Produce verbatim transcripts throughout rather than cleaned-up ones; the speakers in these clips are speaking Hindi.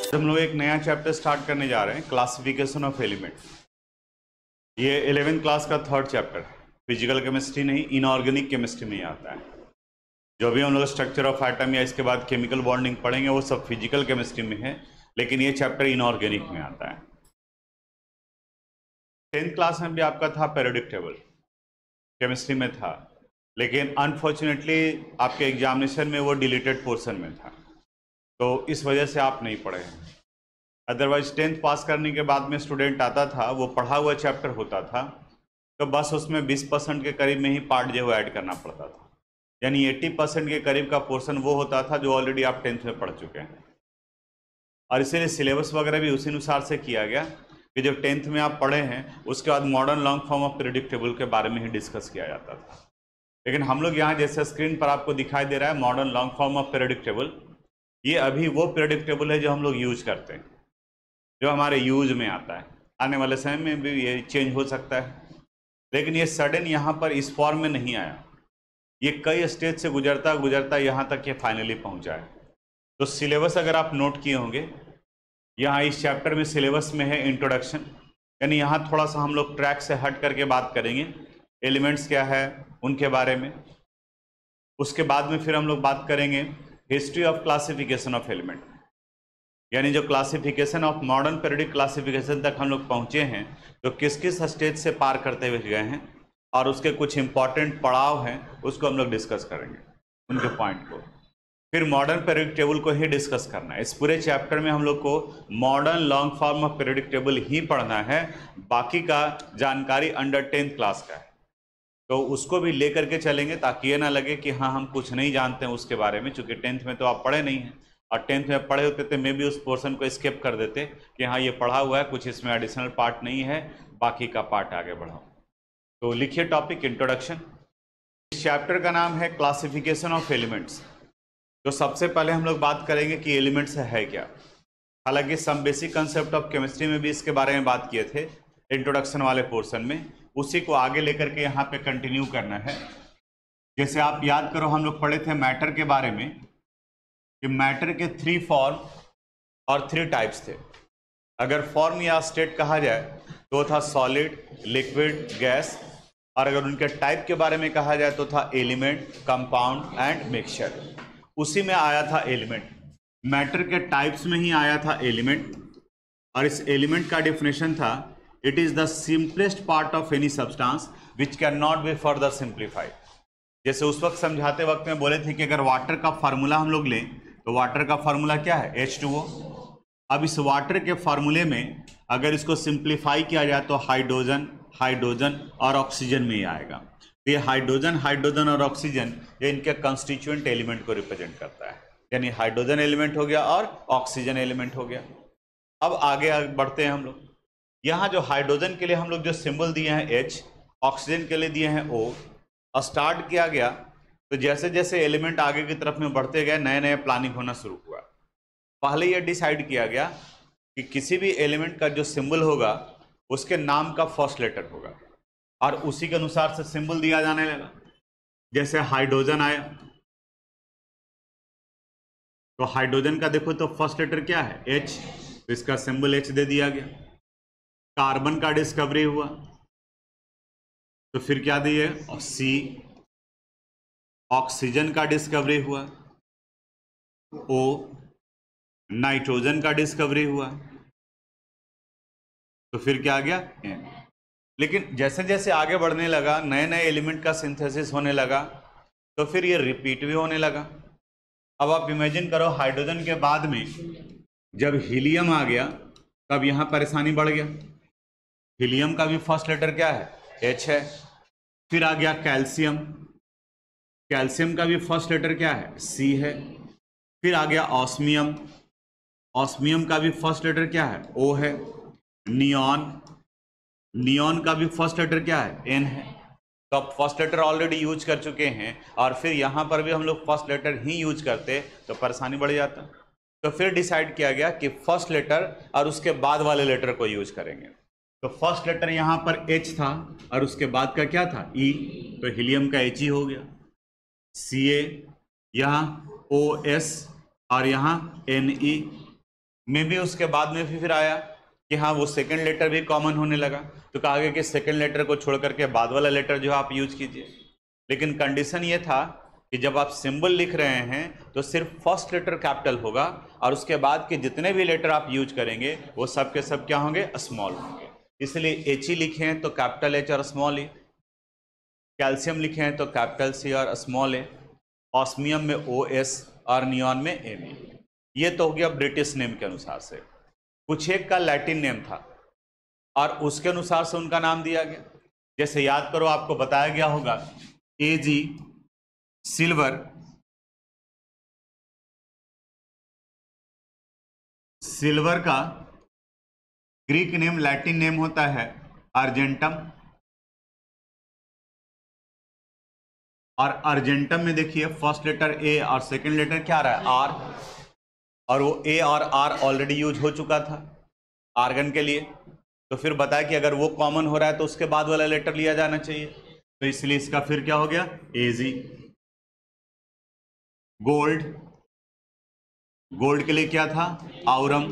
हम लोग एक नया चैप्टर स्टार्ट करने जा रहे हैं, क्लासिफिकेशन ऑफ एलिमेंट। ये इलेवेंथ क्लास का थर्ड चैप्टर है। फिजिकल केमिस्ट्री नहीं, इनऑर्गेनिक केमिस्ट्री में ही आता है। जो भी हम लोग स्ट्रक्चर ऑफ एटम या इसके बाद केमिकल बॉन्डिंग पढ़ेंगे वो सब फिजिकल केमिस्ट्री में है, लेकिन ये चैप्टर इनऑर्गेनिक में आता है। टेंथ क्लास में भी आपका था पीरियोडिक टेबल, केमिस्ट्री में था, लेकिन अनफॉर्चुनेटली आपके एग्जामिनेशन में वो डिलीटेड पोर्शन में था, तो इस वजह से आप नहीं पढ़े हैं। अदरवाइज टेंथ पास करने के बाद में स्टूडेंट आता था, वो पढ़ा हुआ चैप्टर होता था, तो बस उसमें बीस परसेंट के करीब में ही पार्ट जो है ऐड करना पड़ता था। यानी अस्सी परसेंट के करीब का पोर्शन वो होता था जो ऑलरेडी आप टेंथ में पढ़ चुके हैं। और इसीलिए सिलेबस वगैरह भी उसी अनुसार से किया गया कि जब टेंथ में आप पढ़े हैं उसके बाद modern long form of periodic table के बारे में ही डिस्कस किया जाता था। लेकिन हम लोग यहाँ जैसे स्क्रीन पर आपको दिखाई दे रहा है modern long form of periodic table, ये अभी वो पीरियोडिक टेबल है जो हम लोग यूज करते हैं, जो हमारे यूज में आता है। आने वाले समय में भी ये चेंज हो सकता है, लेकिन ये सडन यहाँ पर इस फॉर्म में नहीं आया। ये कई स्टेज से गुजरता गुजरता यहाँ तक ये फाइनली पहुँचा है। तो सिलेबस अगर आप नोट किए होंगे, यहाँ इस चैप्टर में सिलेबस में है इंट्रोडक्शन, यानी यहाँ थोड़ा सा हम लोग ट्रैक से हट करके बात करेंगे, एलिमेंट्स क्या है उनके बारे में। उसके बाद में फिर हम लोग बात करेंगे history of classification of element, यानी जो classification of modern periodic classification तक हम लोग पहुँचे हैं, तो किस किस स्टेज से पार करते हुए गए हैं और उसके कुछ इंपॉर्टेंट पड़ाव हैं, उसको हम लोग डिस्कस करेंगे, उनके पॉइंट को। फिर मॉडर्न पीरियोडिक टेबल को ही डिस्कस करना है। इस पूरे चैप्टर में हम लोग को modern long form of periodic table ही पढ़ना है, बाकी का जानकारी अंडर टेंथ क्लास का है, तो उसको भी लेकर के चलेंगे ताकि ये ना लगे कि हाँ हम कुछ नहीं जानते हैं उसके बारे में, चूँकि टेंथ में तो आप पढ़े नहीं हैं, और टेंथ में पढ़े होते थे मे भी उस पोर्शन को स्किप कर देते कि हाँ ये पढ़ा हुआ है, कुछ इसमें एडिशनल पार्ट नहीं है, बाकी का पार्ट आगे बढ़ाओ। तो लिखिए टॉपिक इंट्रोडक्शन। इस चैप्टर का नाम है क्लासिफिकेशन ऑफ एलिमेंट्स। तो सबसे पहले हम लोग बात करेंगे कि एलिमेंट्स है क्या। हालांकि some basic concept of chemistry में भी इसके बारे में बात किए थे इंट्रोडक्शन वाले पोर्शन में, उसी को आगे लेकर के यहाँ पे कंटिन्यू करना है। जैसे आप याद करो हम लोग पढ़े थे मैटर के बारे में, कि मैटर के थ्री फॉर्म और थ्री टाइप्स थे। अगर फॉर्म या स्टेट कहा जाए तो था सॉलिड, लिक्विड, गैस, और अगर उनके टाइप के बारे में कहा जाए तो था एलिमेंट, कंपाउंड एंड मिक्सचर। उसी में आया था एलिमेंट, मैटर के टाइप्स में ही आया था एलिमेंट, और इस एलिमेंट का डेफिनेशन था it is the simplest part of any substance which cannot be further simplified. जैसे उस वक्त समझाते वक्त में बोले थे कि अगर वाटर का फार्मूला हम लोग लें तो वाटर का फार्मूला क्या है, एच टू ओ। अब इस वाटर के फार्मूले में अगर इसको सिंप्लीफाई किया जाए तो हाइड्रोजन, हाइड्रोजन और ऑक्सीजन में ही आएगा। तो ये हाइड्रोजन, हाइड्रोजन और ऑक्सीजन ये इनके कंस्टिट्यूएंट एलिमेंट को रिप्रेजेंट करता है, यानी हाइड्रोजन एलिमेंट हो गया और ऑक्सीजन एलिमेंट हो गया। अब आगे बढ़ते हैं हम लोग। यहाँ जो हाइड्रोजन के लिए हम लोग जो सिंबल दिए हैं एच, ऑक्सीजन के लिए दिए हैं ओ, स्टार्ट किया गया तो जैसे जैसे एलिमेंट आगे की तरफ में बढ़ते गए नए नए प्लानिंग होना शुरू हुआ। पहले यह डिसाइड किया गया कि किसी भी एलिमेंट का जो सिंबल होगा उसके नाम का फर्स्ट लेटर होगा, और उसी के अनुसार से सिंबल दिया जाने लगा। जैसे हाइड्रोजन आया तो हाइड्रोजन का देखो तो फर्स्ट लेटर क्या है, एच, तो इसका सिंबल एच दे दिया गया। कार्बन का डिस्कवरी हुआ तो फिर क्या दिए, सी। ऑक्सीजन का डिस्कवरी हुआ, ओ। नाइट्रोजन का डिस्कवरी हुआ तो फिर क्या आ गया, एन। लेकिन जैसे जैसे आगे बढ़ने लगा, नए नए एलिमेंट का सिंथेसिस होने लगा, तो फिर ये रिपीट भी होने लगा। अब आप इमेजिन करो हाइड्रोजन के बाद में जब हीलियम आ गया तब यहाँ परेशानी बढ़ गया। हीलियम का भी फर्स्ट लेटर क्या है, एच है। फिर आ गया कैल्शियम, कैल्शियम का भी फर्स्ट लेटर क्या है, सी है। फिर आ गया ऑस्मियम, ऑस्मियम का भी फर्स्ट लेटर क्या है, ओ है। नियॉन, नियॉन का भी फर्स्ट लेटर क्या है, एन है। तो अब फर्स्ट लेटर ऑलरेडी यूज कर चुके हैं और फिर यहाँ पर भी हम लोग फर्स्ट लेटर ही यूज करते तो परेशानी बढ़ जाता। तो फिर डिसाइड किया गया कि फर्स्ट लेटर और उसके बाद वाले लेटर को यूज करेंगे। तो फर्स्ट लेटर यहाँ पर एच था और उसके बाद का क्या था, ई, तो हीलियम का एच ही हो गया। सी ए, यहाँ ओ एस और यहाँ एन ई, में भी उसके बाद में भी फिर आया कि हाँ वो सेकंड लेटर भी कॉमन होने लगा, तो कहा गया कि सेकंड लेटर को छोड़ करके बाद वाला लेटर जो है आप यूज कीजिए। लेकिन कंडीशन ये था कि जब आप सिंबल लिख रहे हैं तो सिर्फ फर्स्ट लेटर कैपिटल होगा और उसके बाद के जितने भी लेटर आप यूज करेंगे वो सब के सब क्या होंगे, स्मॉल होंगे। इसलिए एच ई लिखे हैं तो कैपिटल एच और स्मॉल ए, कैल्शियम लिखे हैं तो कैपिटल सी और स्मॉल ए, ऑस्मियम में ओ एस और नियॉन में एम ई। ये तो हो गया ब्रिटिश नेम के अनुसार से। कुछ एक का लैटिन नेम था और उसके अनुसार से उनका नाम दिया गया। जैसे याद करो, आपको बताया गया होगा ए जी सिल्वर, सिल्वर का ग्रीक नेम लैटिन नेम होता है अर्जेंटम, और अर्जेंटम में देखिए फर्स्ट लेटर ए और सेकंड लेटर क्या रहा है, आर, और वो ए और आर ऑलरेडी यूज हो चुका था आर्गन के लिए। तो फिर बताया कि अगर वो कॉमन हो रहा है तो उसके बाद वाला लेटर लिया जाना चाहिए, तो इसलिए इसका फिर क्या हो गया, एजी। गोल्ड, गोल्ड के लिए क्या था, आउरम,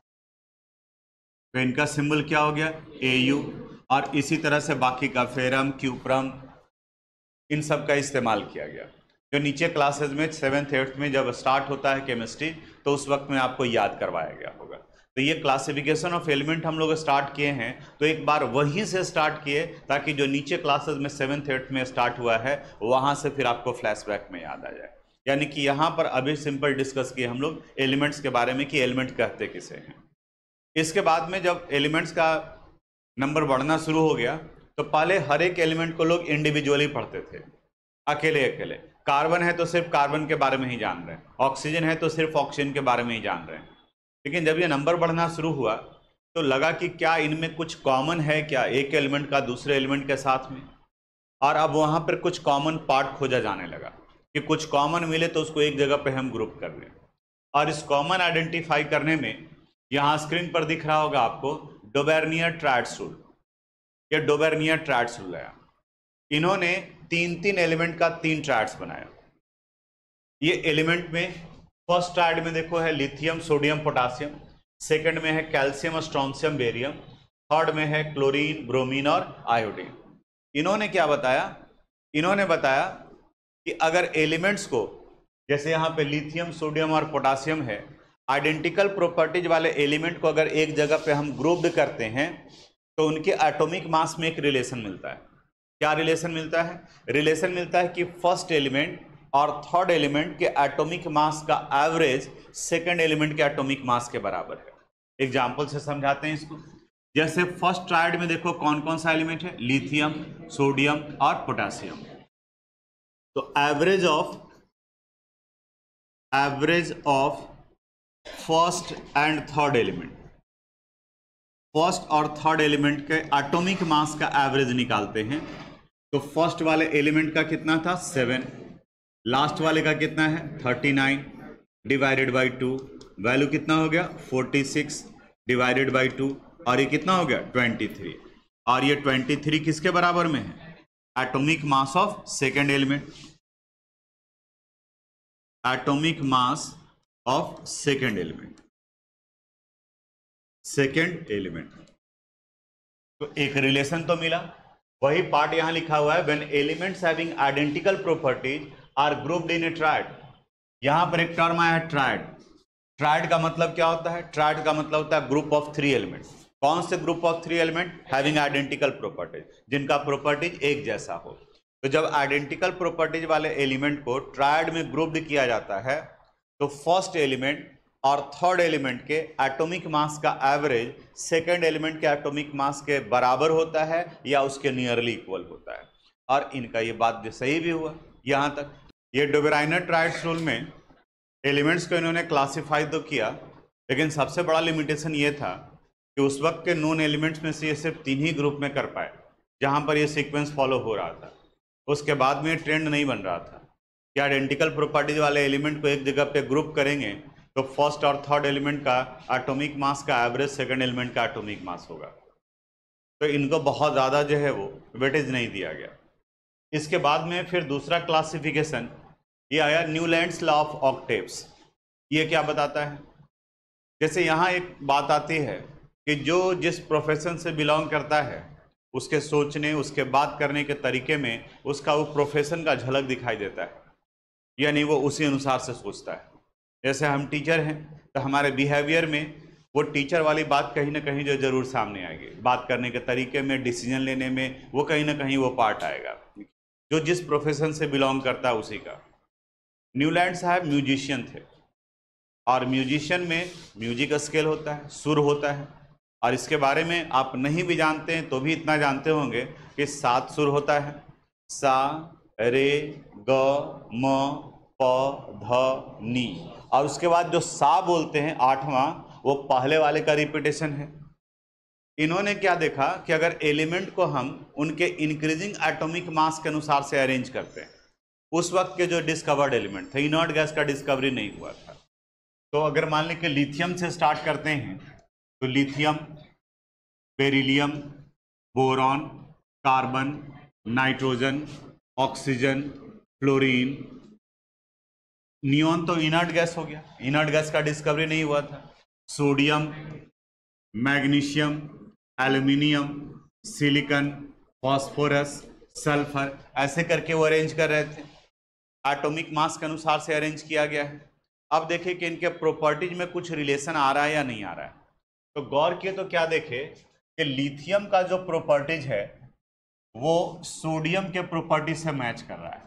तो इनका सिंबल क्या हो गया, एयू। और इसी तरह से बाकी का फेरम, क्यूप्रम, इन सब का इस्तेमाल किया गया। जो नीचे क्लासेस में सेवेंथ एट्थ में जब स्टार्ट होता है केमिस्ट्री, तो उस वक्त में आपको याद करवाया गया होगा। तो ये क्लासिफिकेशन ऑफ एलिमेंट हम लोग स्टार्ट किए हैं, तो एक बार वहीं से स्टार्ट किए ताकि जो नीचे क्लासेस में सेवेंथ एट्थ में स्टार्ट हुआ है वहाँ से फिर आपको फ्लैशबैक में याद आ जाए। यानी कि यहाँ पर अभी सिंपल डिस्कस किए हम लोग एलिमेंट्स के बारे में कि एलिमेंट कहते किसे हैं। इसके बाद में जब एलिमेंट्स का नंबर बढ़ना शुरू हो गया तो पहले हर एक एलिमेंट को लोग इंडिविजुअली पढ़ते थे, अकेले अकेले। कार्बन है तो सिर्फ कार्बन के बारे में ही जान रहे हैं, ऑक्सीजन है तो सिर्फ ऑक्सीजन के बारे में ही जान रहे हैं। लेकिन जब ये नंबर बढ़ना शुरू हुआ तो लगा कि क्या इनमें कुछ कॉमन है क्या एक एलिमेंट का दूसरे एलिमेंट के साथ में, और अब वहाँ पर कुछ कॉमन पार्ट खोजा जाने लगा कि कुछ कॉमन मिले तो उसको एक जगह पे हम ग्रुप कर लें। और इस कॉमन आइडेंटिफाई करने में यहाँ स्क्रीन पर दिख रहा होगा आपको डोबेर्नियर ट्रायड्स रूल। ये डोबेर्नियर ट्रायड्स रूल है, इन्होंने तीन तीन एलिमेंट का तीन ट्रायड्स बनाया। ये एलिमेंट में फर्स्ट ट्रायड में देखो है लिथियम, सोडियम, पोटासियम, सेकंड में है कैल्शियम, स्ट्रोंशियम, बेरियम, थर्ड में है क्लोरीन, ब्रोमीन और आयोडीन। इन्होंने क्या बताया, इन्होंने बताया कि अगर एलिमेंट्स को, जैसे यहाँ पे लिथियम, सोडियम और पोटासियम है, आइडेंटिकल प्रॉपर्टीज वाले एलिमेंट को अगर एक जगह पे हम ग्रुप्ड करते हैं तो उनके एटॉमिक मास में एक रिलेशन मिलता है। क्या रिलेशन मिलता है, रिलेशन मिलता है कि फर्स्ट एलिमेंट और थर्ड एलिमेंट के एटॉमिक मास का एवरेज सेकंड एलिमेंट के एटॉमिक मास के बराबर है। एग्जांपल से समझाते हैं इसको। जैसे फर्स्ट ट्रायड में देखो कौन कौन सा एलिमेंट है, लिथियम, सोडियम और पोटासियम। तो average of average of first and third element, first और थर्ड एलिमेंट के एटॉमिक मास का एवरेज निकालते हैं। तो फर्स्ट वाले एलिमेंट का कितना था, सेवन, लास्ट वाले का कितना है, thirty nine, divided by two, value कितना हो गया, forty six, divided by two, और ये कितना हो गया, ट्वेंटी थ्री। और ये ट्वेंटी थ्री किसके बराबर में है, atomic mass of second element, atomic mass of second element, second element. तो एक रिलेशन तो मिला, वही पार्ट यहां लिखा हुआ है, when elements having identical properties are grouped in a triad. यहां पर एक टर्म आया है ट्रायड। ट्रायड का मतलब क्या होता है, ट्रायड का मतलब होता है ग्रुप ऑफ थ्री एलिमेंट्स। कौन से group of three element, having identical properties, जिनका प्रॉपर्टीज एक जैसा हो। तो जब आइडेंटिकल प्रॉपर्टीज वाले एलिमेंट को ट्रायड में ग्रुप्ड किया जाता है तो फर्स्ट एलिमेंट और थर्ड एलिमेंट के एटॉमिक मास का एवरेज सेकेंड एलिमेंट के एटॉमिक मास के बराबर होता है या उसके नियरली इक्वल होता है। और इनका ये बात जो सही भी हुआ यहाँ तक। ये डोबेराइनर ट्रायड्स रूल में एलिमेंट्स को इन्होंने क्लासीफाई तो किया, लेकिन सबसे बड़ा लिमिटेशन ये था कि उस वक्त के नोन एलिमेंट्स में से ये सिर्फ तीन ही ग्रुप में कर पाए जहाँ पर ये सीक्वेंस फॉलो हो रहा था। उसके बाद में ट्रेंड नहीं बन रहा था कि आइडेंटिकल प्रॉपर्टीज वाले एलिमेंट को एक जगह पे ग्रुप करेंगे तो फर्स्ट और थर्ड एलिमेंट का एटॉमिक मास का एवरेज सेकंड एलिमेंट का एटॉमिक मास होगा। तो इनको बहुत ज़्यादा जो है वो वेटेज नहीं दिया गया। इसके बाद में फिर दूसरा क्लासिफिकेशन ये आया न्यूलैंड्स लॉ ऑफ ऑक्टेव्स। ये क्या बताता है, जैसे यहाँ एक बात आती है कि जो जिस प्रोफेशन से बिलोंग करता है उसके सोचने, उसके बात करने के तरीके में उसका वो प्रोफेशन का झलक दिखाई देता है, यानी वो उसी अनुसार से सोचता है। जैसे हम टीचर हैं तो हमारे बिहेवियर में वो टीचर वाली बात कहीं ना कहीं जो जरूर सामने आएगी, बात करने के तरीके में, डिसीजन लेने में, वो कहीं ना कहीं वो पार्ट आएगा जो जिस प्रोफेशन से बिलोंग करता है उसी का। न्यूलैंड साहब म्यूजिशियन थे और म्यूजिशियन में म्यूजिक स्केल होता है, सुर होता है, और इसके बारे में आप नहीं भी जानते हैं तो भी इतना जानते होंगे कि सात सुर होता है, सा रे ग म प ध नी, और उसके बाद जो सा बोलते हैं आठवां, वो पहले वाले का रिपीटेशन है। इन्होंने क्या देखा कि अगर एलिमेंट को हम उनके इंक्रीजिंग एटॉमिक मास के अनुसार से अरेंज करते हैं, उस वक्त के जो डिस्कवर्ड एलिमेंट थे, इनर्ट गैस का डिस्कवरी नहीं हुआ था, तो अगर मान लें कि लिथियम से स्टार्ट करते हैं तो lithium, beryllium, boron, carbon, nitrogen, oxygen, fluorine, neon तो इनर्ट गैस हो गया, इनर्ट गैस का डिस्कवरी नहीं हुआ था, sodium, magnesium, aluminium, silicon, phosphorus, sulphur, ऐसे करके वो अरेंज कर रहे थे, एटॉमिक मास के अनुसार से अरेंज किया गया है। अब देखें कि इनके प्रॉपर्टीज में कुछ रिलेशन आ रहा है या नहीं आ रहा है। तो गौर किए तो क्या देखे कि लिथियम का जो प्रॉपर्टीज है वो सोडियम के प्रॉपर्टीज से मैच कर रहा है,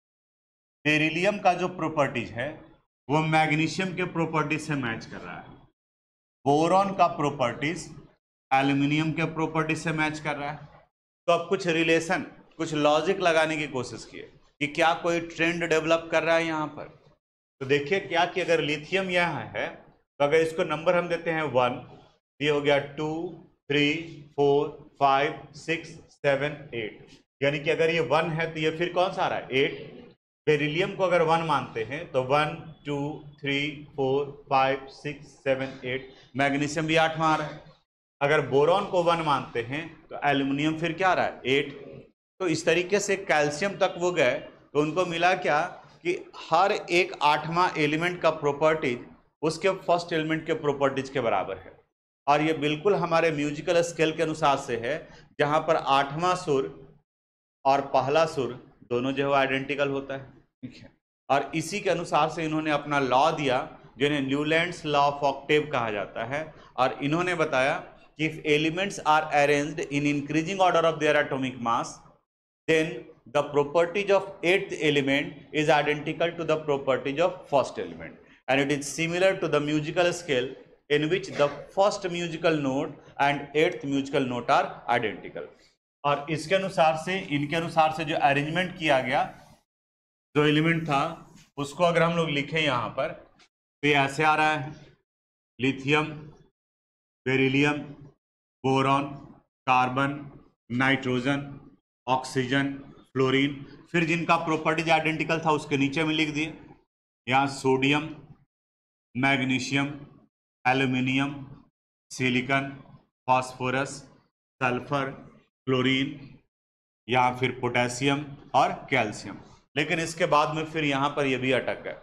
बेरिलियम का जो प्रॉपर्टीज है वो मैग्नीशियम के प्रॉपर्टीज से मैच कर रहा है, बोरॉन का प्रॉपर्टीज एल्यूमिनियम के प्रॉपर्टीज से मैच कर रहा है। तो अब कुछ रिलेशन, कुछ लॉजिक लगाने की कोशिश किए कि क्या कोई ट्रेंड डेवलप कर रहा है यहाँ पर। तो देखिए क्या कि अगर लिथियम यहाँ है तो अगर इसको नंबर हम देते हैं वन, ये हो गया two, three, four, five, six, seven, eight, यानी कि अगर ये वन है तो ये फिर कौन सा आ रहा है, एट। बेरिलियम को अगर वन मानते हैं तो one, two, three, four, five, six, seven, eight, magnesium भी आठवां आ रहा है। अगर बोरॉन को वन मानते हैं तो एल्यूमिनियम फिर क्या आ रहा है, एट। तो इस तरीके से कैल्शियम तक वो गए तो उनको मिला क्या कि हर एक आठवां एलिमेंट का प्रॉपर्टीज उसके फर्स्ट एलिमेंट के प्रॉपर्टीज के बराबर है, और ये बिल्कुल हमारे म्यूजिकल स्केल के अनुसार से है, जहां पर आठवां सुर और पहला सुर दोनों जो है आइडेंटिकल होता है, ठीक है। और इसी के अनुसार से इन्होंने अपना लॉ दिया जिन्हें न्यूलैंड्स लॉ ऑफ ऑक्टेव कहा जाता है, और इन्होंने बताया कि if elements are arranged in increasing order of their atomic mass, then the properties of eighth element is identical to the properties of first element, and it is similar to the musical scale in which the first musical note and eighth musical note are identical। और इसके अनुसार से, इनके अनुसार से जो अरेंजमेंट किया गया, जो एलिमेंट था उसको अगर हम लोग लिखें यहाँ पर तो ये ऐसे आ रहा है, lithium, beryllium, boron, carbon, nitrogen, oxygen, fluorine, फिर जिनका प्रॉपर्टीज आइडेंटिकल था उसके नीचे में लिख दिए, यहाँ sodium, magnesium, aluminium, silicon, phosphorus, sulphur, fluorine, यहाँ फिर पोटेशियम और कैल्शियम। लेकिन इसके बाद में फिर यहाँ पर ये भी अटक गए,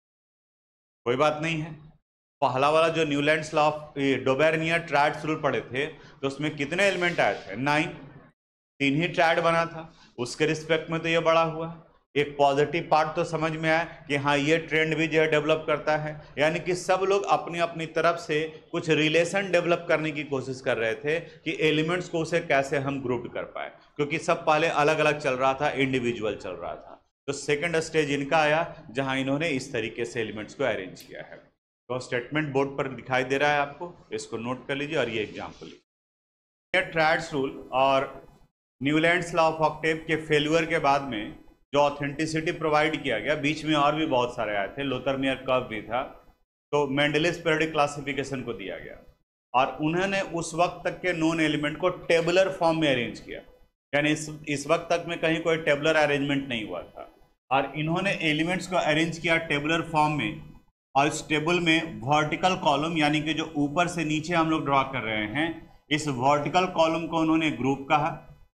कोई बात नहीं है। पहला वाला जो Newlands law of Dobereiner triads rule पढ़े थे तो उसमें कितने एलिमेंट आए थे, नाइन, तीन ही ट्रायड बना था, उसके रिस्पेक्ट में तो ये बड़ा हुआ। एक पॉजिटिव पार्ट तो समझ में आया कि हाँ ये ट्रेंड भी जो है डेवलप करता है, यानी कि सब लोग अपनी अपनी तरफ से कुछ रिलेशन डेवलप करने की कोशिश कर रहे थे कि एलिमेंट्स को उसे कैसे हम ग्रुप कर पाए, क्योंकि सब पहले अलग अलग चल रहा था, इंडिविजुअल चल रहा था। तो सेकेंड स्टेज इनका आया जहाँ इन्होंने इस तरीके से एलिमेंट्स को अरेंज किया है। तो स्टेटमेंट बोर्ड पर दिखाई दे रहा है आपको, इसको नोट कर लीजिए और ये एग्जाम्पल। ट्रायड्स रूल और न्यूलैंड्स लॉ ऑफ ऑक्टेव के फेल्यूर के बाद में जो ऑथेंटिसिटी प्रोवाइड किया गया, बीच में और भी बहुत सारे आए थे, लोथरमियर कर्व भी था, तो मेंडलिस पीरियोडिक क्लासिफिकेशन को दिया गया और उन्होंने उस वक्त तक के नोन एलिमेंट को टेबुलर फॉर्म में अरेंज किया, यानी इस इस वक्त तक में कहीं कोई टेबुलर अरेंजमेंट नहीं हुआ था, और इन्होंने एलिमेंट्स को अरेंज किया टेबुलर फॉर्म में, और इस टेबल में वर्टिकल कॉलम, यानी कि जो ऊपर से नीचे हम लोग ड्रॉ कर रहे हैं, इस वर्टिकल कॉलम को उन्होंने ग्रुप कहा,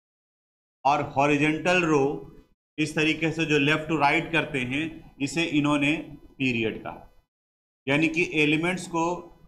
और हॉरिजेंटल रो इस तरीके से जो लेफ्ट टू राइट करते हैं इसे इन्होंने पीरियड कहा। यानी कि एलिमेंट्स को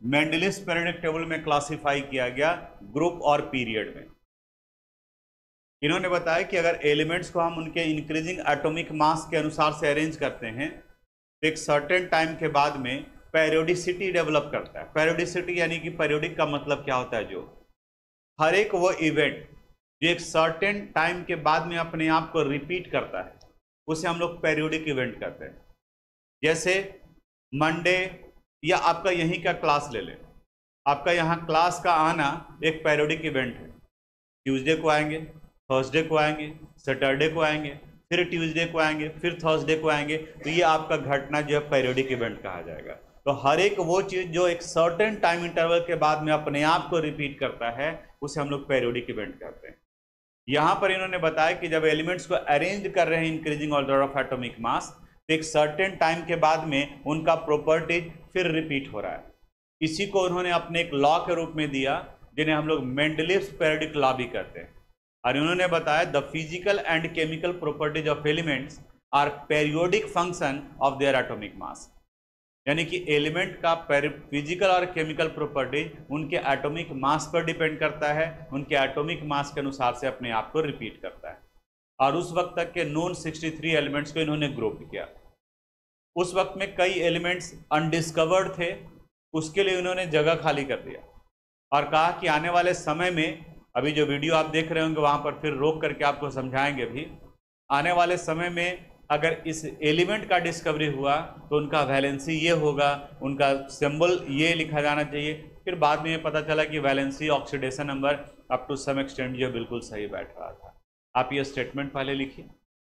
मेंडलिस पीरियोडिक टेबल में क्लासिफाई किया गया ग्रुप और पीरियड में। इन्होंने बताया कि अगर एलिमेंट्स को हम उनके इंक्रीजिंग एटॉमिक मास के अनुसार से अरेंज करते हैं तो एक सर्टेन टाइम के बाद में पेरियोडिसिटी डेवलप करता है। पेरियोडिसिटी यानी कि पेरियोडिक का मतलब क्या होता है, जो हर एक वो इवेंट जो एक सर्टेन टाइम के बाद में अपने आप को रिपीट करता है उसे हम लोग पेरियोडिक इवेंट कहते हैं। जैसे मंडे या आपका यहीं का क्लास ले लें, आपका यहाँ क्लास का आना एक पेरियोडिक इवेंट है। ट्यूसडे को आएंगे, थर्सडे को आएंगे, सैटरडे को आएंगे, फिर ट्यूसडे को आएंगे, फिर थर्सडे को आएंगे, तो ये आपका घटना जो है पेरियोडिक इवेंट कहा जाएगा। तो हर एक वो चीज़ जो एक सर्टेन टाइम इंटरवल के बाद में अपने आप को रिपीट करता है उसे हम लोग पेरियोडिक इवेंट कहते हैं। यहाँ पर इन्होंने बताया कि जब एलिमेंट्स को अरेंज कर रहे हैं increasing order of atomic mass, तो एक सर्टेन टाइम के बाद में उनका प्रॉपर्टीज फिर रिपीट हो रहा है। इसी को उन्होंने अपने एक लॉ के रूप में दिया जिन्हें हम लोग मेंडलीव्स पीरियोडिक लॉ भी कहते हैं। और इन्होंने बताया the physical and chemical properties of elements are periodic function of their atomic mass, यानी कि एलिमेंट का फिजिकल और केमिकल प्रॉपर्टीज उनके एटॉमिक मास पर डिपेंड करता है, उनके एटॉमिक मास के अनुसार से अपने आप को रिपीट करता है। और उस वक्त तक के नोन तिरसठ एलिमेंट्स को इन्होंने ग्रुप किया। उस वक्त में कई एलिमेंट्स अनडिस्कवर्ड थे, उसके लिए इन्होंने जगह खाली कर दिया और कहा कि आने वाले समय में, अभी जो वीडियो आप देख रहे होंगे वहाँ पर फिर रोक करके आपको समझाएंगे भी, आने वाले समय में अगर इस एलिमेंट का डिस्कवरी हुआ तो उनका वैलेंसी ये होगा, उनका सिंबल ये लिखा जाना चाहिए। फिर बाद में ये पता चला कि valency oxidation number up to some extent जो बिल्कुल सही बैठ रहा था। आप ये स्टेटमेंट पहले लिखिए।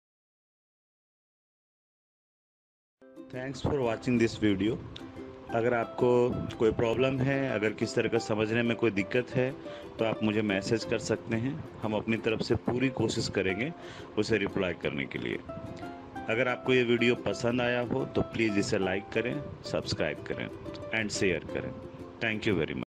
Thanks for watching this video. अगर आपको कोई प्रॉब्लम है, अगर किस तरह का समझने में कोई दिक्कत है तो आप मुझे मैसेज कर सकते हैं। हम अपनी तरफ से पूरी कोशिश करेंगे उसे रिप्लाई करने के लिए। अगर आपको ये वीडियो पसंद आया हो तो प्लीज़ इसे लाइक करें, सब्सक्राइब करें एंड शेयर करें। Thank you very much.